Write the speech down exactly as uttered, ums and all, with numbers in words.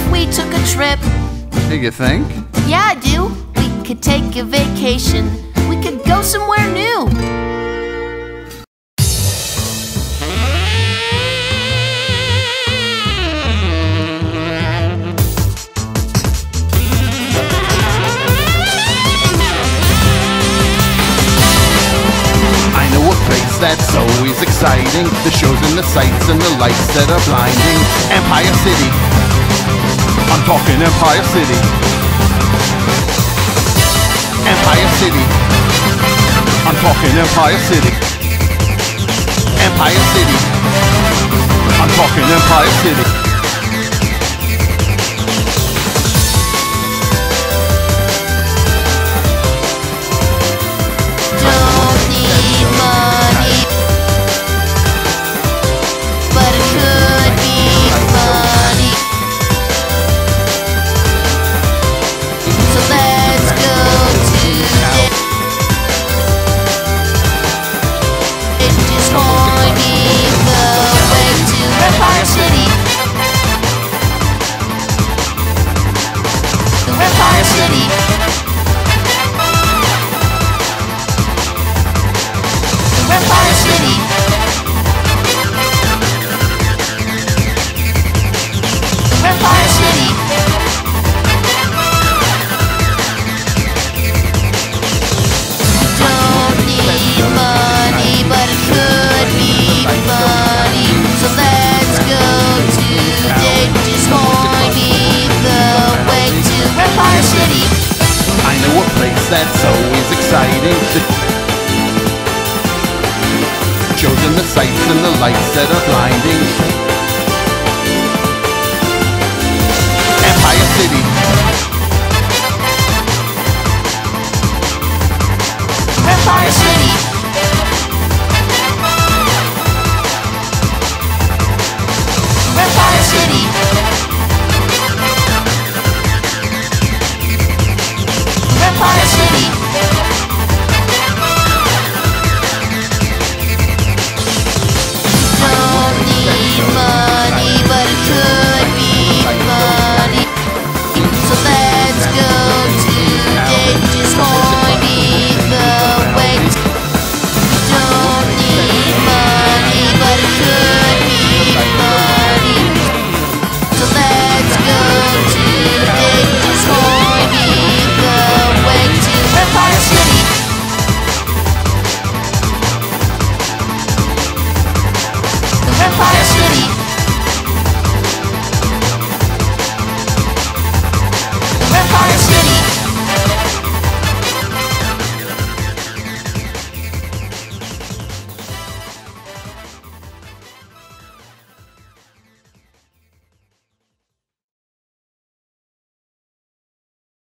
we took a trip. Do you think? Yeah, I do. We could take a vacation. We could go somewhere new. That's always exciting. The shows and the sights and the lights that are blinding. Empire City. I'm talking Empire City. Empire City. I'm talking Empire City. Empire City. I'm talking Empire City. Don't need money, but it could be funny. So let's go today. It is pointing the way to Empire City. To Empire City. Empire City. Empire City. Don't need money, but it could be funny. So let's go today. Just point me the way to Empire City. I know a place that's always exciting. The shows and the sights and the lights that are blinding. Empire City. Empire City.